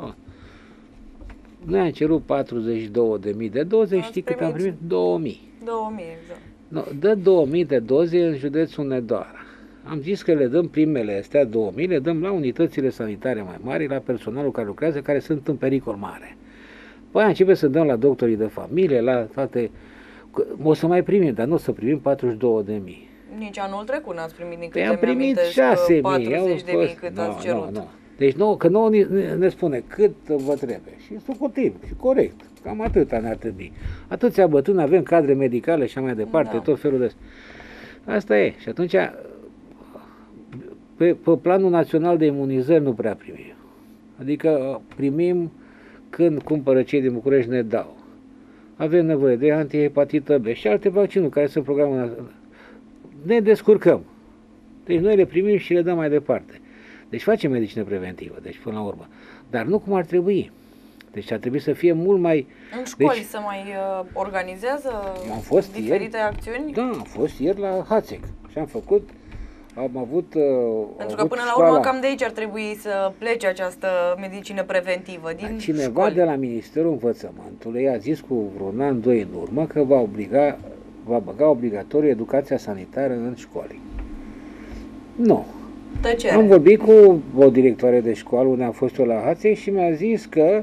[SPEAKER 3] Noi am cerut 42.000 de doze, știi cât am primit? 2.000.
[SPEAKER 2] 2.000, exact.
[SPEAKER 3] No, dă 2.000 de doze în județul Nedoara. Am zis că le dăm primele astea 2.000, le dăm la unitățile sanitare mai mari, la personalul care lucrează, care sunt în pericol mare. Păi începe să dăm la doctorii de familie, la toate... O să mai primim, dar nu o să primim 42.000.
[SPEAKER 2] Nici anul trecut n-ați primit din
[SPEAKER 3] câte am primit 6.000,
[SPEAKER 2] 40.000 cât ați cerut.
[SPEAKER 3] Nu. Deci că nouă ne spune cât vă trebuie. Și sucutim, și corect. Cam atâta ne-ar trebui. Atâția bătrâni, avem cadre medicale și așa mai departe, tot felul de... Asta e. Și atunci, pe planul național de imunizări nu prea primim. Adică primim când cumpără cei din București, ne dau. Avem nevoie de antihepatită B și alte vaccinuri care sunt programul. Ne descurcăm. Deci noi le primim și le dăm mai departe. Deci facem medicină preventivă, deci până la urmă. Dar nu cum ar trebui. Deci ar trebui să fie mult mai...
[SPEAKER 2] În școli se mai organizează diferite acțiuni?
[SPEAKER 3] Da, am fost ieri la Hațeg și am avut...
[SPEAKER 2] Pentru că până la urmă cam de aici ar trebui să plece această medicină preventivă, din
[SPEAKER 3] cineva
[SPEAKER 2] școli.
[SPEAKER 3] De la Ministerul Învățământului a zis cu vreun an, 2 în urmă că va băga obligatoriu educația sanitară în școli. Nu.
[SPEAKER 2] Tăcere.
[SPEAKER 3] Am vorbit cu o directoare de școală unde am fost eu la Haței și mi-a zis că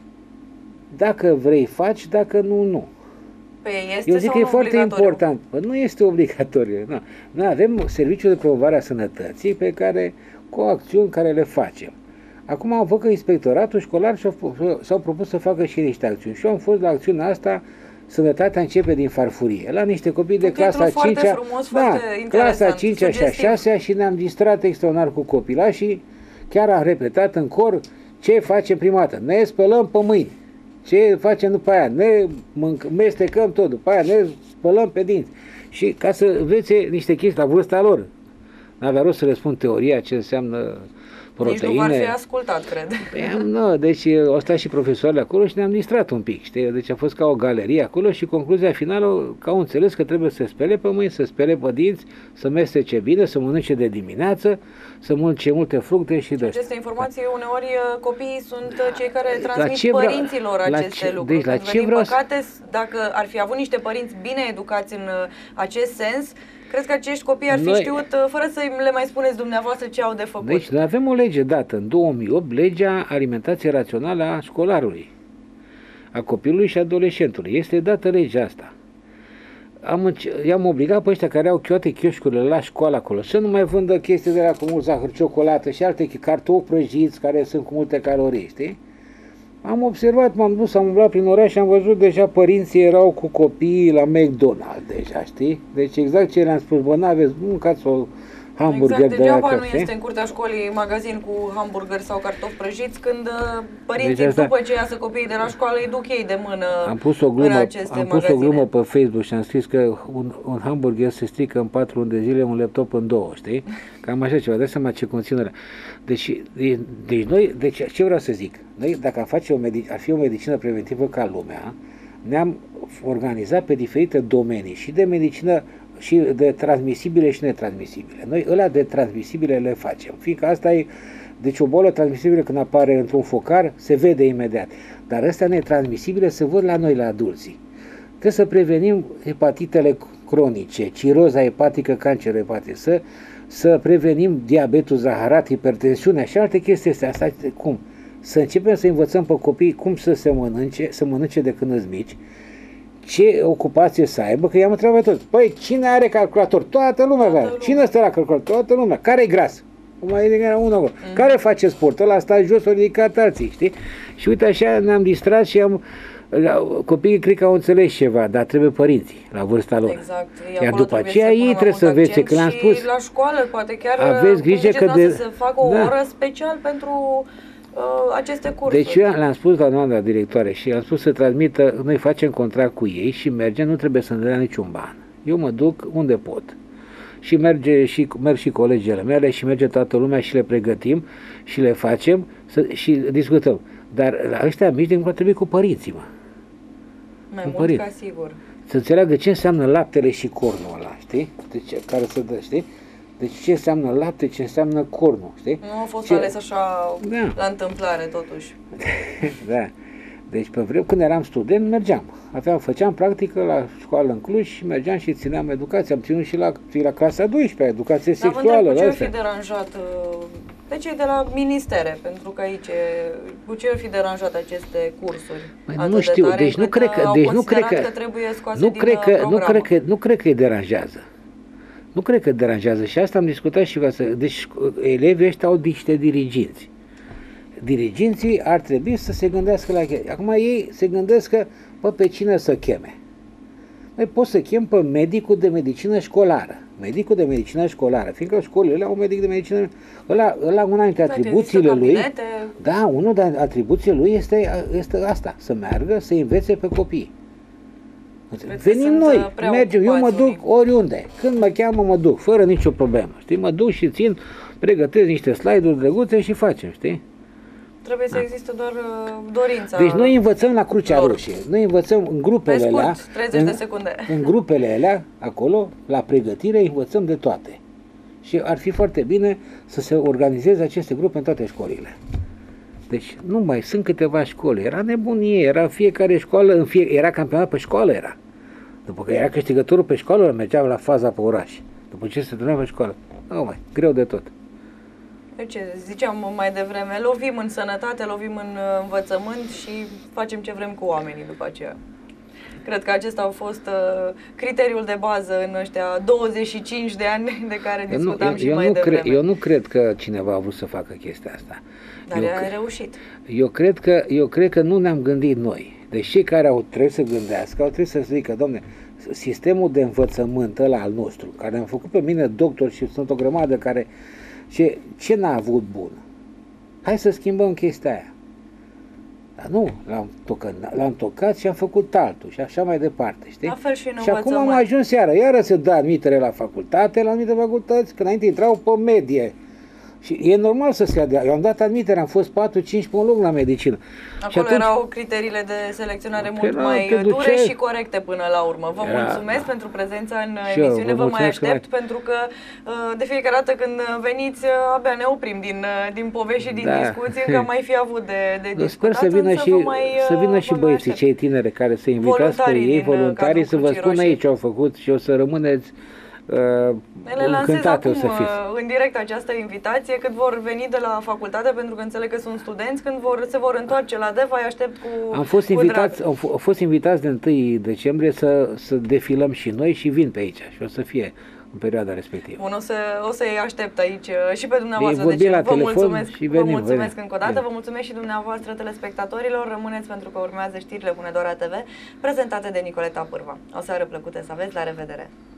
[SPEAKER 3] dacă vrei faci, dacă nu, nu.
[SPEAKER 2] Păi este
[SPEAKER 3] Eu zic
[SPEAKER 2] sau
[SPEAKER 3] că e
[SPEAKER 2] nu
[SPEAKER 3] foarte
[SPEAKER 2] obligatoriu?
[SPEAKER 3] important. Păi nu este obligatoriu. Nu. Noi avem serviciul de promovare a sănătății pe care, cu acțiuni care le facem. Acum am văzut că inspectoratul școlar s-au propus să facă și niște acțiuni. Și eu am fost la acțiunea asta, Sănătatea începe din farfurie. La niște copii de clasa 5-a, clasa 5-a și a 6-a și ne-am distrat extraordinar cu copilașii. Chiar am repetat în cor ce facem prima dată. Ne spălăm pe mâini. Ce facem după aia? Ne mestecăm tot, după aia ne spălăm pe dinți. Și ca să învețe niște chestii la vârsta lor. N-avea rost să le spun teoria ce înseamnă proteine.
[SPEAKER 2] Nici nu v-ar fi ascultat, cred.
[SPEAKER 3] Păi, nu, deci au stat și profesoarele acolo și ne-am distrat un pic, știi? Deci a fost ca o galerie acolo și concluzia finală că au înțeles că trebuie să spele pe mâini, să spele pe dinți, să mestece bine, să mănânce de dimineață, să mănânce multe fructe și de
[SPEAKER 2] aceste informații, uneori copiii sunt cei care
[SPEAKER 3] La
[SPEAKER 2] transmit
[SPEAKER 3] ce vreau-
[SPEAKER 2] părinților
[SPEAKER 3] la
[SPEAKER 2] aceste
[SPEAKER 3] ce-
[SPEAKER 2] lucruri.
[SPEAKER 3] deci la
[SPEAKER 2] Pentru că,
[SPEAKER 3] ce
[SPEAKER 2] din
[SPEAKER 3] vreau să-
[SPEAKER 2] păcate, dacă ar fi avut niște părinți bine educați în acest sens, cred că acești copii ar fi
[SPEAKER 3] Noi-
[SPEAKER 2] știut, fără să le mai spuneți dumneavoastră ce au de făcut.
[SPEAKER 3] Deci noi avem o lege dată în 2008, legea alimentației raționale a școlarului, a copilului și adolescentului. Este dată legea asta. I-am obligat pe ăștia care au toate chioșcurile la școală acolo să nu mai vândă chestii de la cu mult zahăr, ciocolată și alte cartofi prăjiți care sunt cu multe calorii, știi? Am observat, m-am dus, am umblat prin oraș și am văzut deja părinții erau cu copiii la McDonald's deja, știi? Deci exact ce le-am spus, bă, n-aveți, mâncați o hamburger
[SPEAKER 2] Exact,
[SPEAKER 3] de la
[SPEAKER 2] degeaba nu
[SPEAKER 3] café.
[SPEAKER 2] este în curtea școlii magazin cu hamburgeri sau cartofi prăjiți când părinții,
[SPEAKER 3] Deci asta-
[SPEAKER 2] după ce iasă copiii de la școală, îi duc ei de mână
[SPEAKER 3] Am pus o
[SPEAKER 2] în
[SPEAKER 3] glumă,
[SPEAKER 2] aceste
[SPEAKER 3] am pus o
[SPEAKER 2] magazine.
[SPEAKER 3] glumă pe Facebook și am scris că un hamburger se strică în 4 luni de zile, un laptop în 2, știi? Cam așa ceva, dai seama ce conține ăla. Deci ce vreau să zic? Noi, dacă ar fi o medicină preventivă ca lumea, ne-am organizat pe diferite domenii și de medicină și de transmisibile și netransmisibile. Noi ăla de transmisibile le facem, fiindcă asta e, deci o boală transmisibilă când apare într-un focar se vede imediat, dar astea netransmisibile se văd la noi, la adulții. Trebuie să prevenim hepatitele cronice, ciroza hepatică, cancerul hepatic, să prevenim diabetul zaharat, hipertensiunea și alte chestii astea. Asta cum? Să începem să învățăm pe copii cum să mănânce de când îți mici, ce ocupație să aibă, că i-am întrebat tot. Păi, cine are calculator? Toată lumea avea. Cine stă la calculator? Toată lumea. Care e gras? Mai era unul acolo. Care face sport? Ăla sta jos, o ridicat alții, știi? Și uite așa ne-am distrat și copiii cred că au înțeles ceva, dar trebuie părinții la vârsta lor.
[SPEAKER 2] Exact.
[SPEAKER 3] Iar după aceea ei trebuie să învețe, că le-am spus.
[SPEAKER 2] Și la școală, poate chiar
[SPEAKER 3] Aveți grijă
[SPEAKER 2] cum ziceți
[SPEAKER 3] că
[SPEAKER 2] noastră, să facă o
[SPEAKER 3] da.
[SPEAKER 2] oră special pentru aceste cursuri.
[SPEAKER 3] Deci eu le-am spus la doamna directoare și am spus să transmită, noi facem contract cu ei și mergem, nu trebuie să ne dea niciun ban. Eu mă duc unde pot. Și merg și colegele mele și merge toată lumea și le pregătim și le facem și discutăm. Dar la ăștia mici de trebuie cu părinții, mă.
[SPEAKER 2] Mai
[SPEAKER 3] cu
[SPEAKER 2] mult
[SPEAKER 3] părinți.
[SPEAKER 2] ca sigur.
[SPEAKER 3] Să înțeleagă ce înseamnă laptele și cornul ăla, știi? Deci, care se dă, știi? Deci ce înseamnă lapte, ce înseamnă cornul, știi?
[SPEAKER 2] Nu a fost
[SPEAKER 3] Ce-
[SPEAKER 2] ales așa
[SPEAKER 3] Da.
[SPEAKER 2] la întâmplare, totuși.
[SPEAKER 3] Da. Deci pe vreme când eram student mergeam. Făceam practică la școală în Cluj și mergeam și țineam educație. Am ținut și la clasa 12, educație
[SPEAKER 2] Dar vă
[SPEAKER 3] sexuală.
[SPEAKER 2] întreb, cu ce
[SPEAKER 3] la
[SPEAKER 2] ar fi
[SPEAKER 3] astea.
[SPEAKER 2] deranjat pe cei de la ministere, pentru că aici, cu ce ar fi deranjat aceste cursuri?
[SPEAKER 3] Păi
[SPEAKER 2] atât
[SPEAKER 3] nu
[SPEAKER 2] de
[SPEAKER 3] știu,
[SPEAKER 2] tare,
[SPEAKER 3] deci nu
[SPEAKER 2] încât
[SPEAKER 3] cred că,
[SPEAKER 2] au
[SPEAKER 3] deci nu
[SPEAKER 2] considerat
[SPEAKER 3] cred că,
[SPEAKER 2] trebuie scoase
[SPEAKER 3] nu
[SPEAKER 2] din
[SPEAKER 3] cred că,
[SPEAKER 2] programă.
[SPEAKER 3] nu cred că îi deranjează. Nu cred că deranjează și asta am discutat și deci elevii ăștia au niște diriginți. Diriginții ar trebui să se gândească la chestii. Acum ei se gândesc că pe cine să cheme. Noi poți să chem pe medicul de medicină școlară. Medicul de medicină școlară, fiindcă școlile au un medic de medicină, ăla una dintre
[SPEAKER 2] Da,
[SPEAKER 3] atribuțiile
[SPEAKER 2] există
[SPEAKER 3] lui,
[SPEAKER 2] cabinete.
[SPEAKER 3] da, unul din atribuțiile lui este asta, să meargă, să învețe pe copii.
[SPEAKER 2] Cred că
[SPEAKER 3] Venim
[SPEAKER 2] sunt
[SPEAKER 3] noi,
[SPEAKER 2] prea
[SPEAKER 3] mergem, eu mă
[SPEAKER 2] ocupați
[SPEAKER 3] duc
[SPEAKER 2] unii.
[SPEAKER 3] oriunde. Când mă cheamă, mă duc, fără nicio problemă. Știi, mă duc și pregătesc niște slide-uri drăguțe și facem, știi?
[SPEAKER 2] Trebuie să existe doar dorința.
[SPEAKER 3] Deci noi învățăm la Crucea
[SPEAKER 2] lor.
[SPEAKER 3] Roșie. Noi învățăm în grupele
[SPEAKER 2] Pe scurt,
[SPEAKER 3] alea,
[SPEAKER 2] 30 de secunde.
[SPEAKER 3] în grupele alea, acolo, la pregătire, învățăm de toate. Și ar fi foarte bine să se organizeze aceste grupe în toate școlile. Deci nu mai sunt câteva școli. Era nebunie, era fiecare școală, era campionat pe școală, era. După că era câștigătorul pe școală, mergeam la faza pe oraș. După ce se turnea pe școală. Nu mai, greu de tot.
[SPEAKER 2] Deci, ziceam mai devreme, lovim în sănătate, lovim în învățământ și facem ce vrem cu oamenii după aceea. Cred că acesta a fost criteriul de bază în ăștia 25 de ani de care discutam și mai devreme.
[SPEAKER 3] Eu nu cred că cineva a vrut să facă chestia asta.
[SPEAKER 2] Dar a reușit.
[SPEAKER 3] Eu cred că nu ne-am gândit noi. Deci cei care trebuie să gândească, au trebuit să zică, domne, sistemul de învățământ ăla al nostru, care am făcut pe mine doctor și sunt o grămadă care... Ce n-a avut bun? Hai să schimbăm chestia aia. Dar nu, l-am tocat și am făcut altul și așa mai departe, știi?
[SPEAKER 2] La fel și în
[SPEAKER 3] și acum am
[SPEAKER 2] învățământ.
[SPEAKER 3] ajuns iară se dă admitere la facultate, la anumite facultăți, că înainte intrau pe medie. Și e normal să se dea. Eu am dat admitere, am fost 4-5 pe un loc la medicină.
[SPEAKER 2] Acolo
[SPEAKER 3] și atunci,
[SPEAKER 2] erau criteriile de selecționare mult mai
[SPEAKER 3] te
[SPEAKER 2] dure
[SPEAKER 3] duceai...
[SPEAKER 2] și corecte până la urmă. Vă mulțumesc pentru prezența în
[SPEAKER 3] Și eu
[SPEAKER 2] emisiune, vă mai
[SPEAKER 3] mulțumesc
[SPEAKER 2] aștept pentru că de fiecare dată când veniți abia ne oprim din povești și din discuții, încă mai fi avut de discutat.
[SPEAKER 3] Sper să vină și băieții cei tineri care să invitați pe ei, voluntarii, să vă spun aici ce au făcut și o să rămâneți
[SPEAKER 2] le lansez acum
[SPEAKER 3] o să fiți.
[SPEAKER 2] în direct această invitație cât vor veni de la facultate, pentru că înțeleg că sunt studenți, când se vor întoarce la DEVA, îi aștept cu
[SPEAKER 3] Am fost invitați de 1 decembrie să defilăm și noi și vin pe aici și o să fie în perioada respectivă.
[SPEAKER 2] Bun, o să-i aștept aici și pe dumneavoastră. Deci vă mulțumesc, vă mulțumesc încă o dată, vă mulțumesc și dumneavoastră telespectatorilor. Rămâneți pentru că urmează știrile Hunedoara TV, prezentate de Nicoleta Pârva. O seară plăcută să aveți, la revedere!